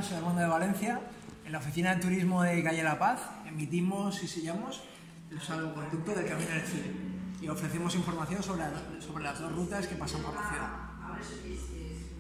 soy Armando de Valencia. En la oficina de turismo de Calle La Paz emitimos y sellamos el salvoconducto del Camino del Cid y ofrecemos información sobre las dos rutas que pasan por la ciudad.